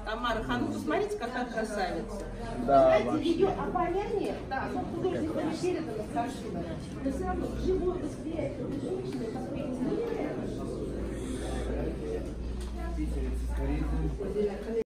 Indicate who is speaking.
Speaker 1: Тамара Хану, посмотрите, какая красавица.
Speaker 2: Да,
Speaker 1: знаете, ее обаяние, да, но художник не передано совершенно. Но все равно живое восприятие этой женщины, которая изменяет.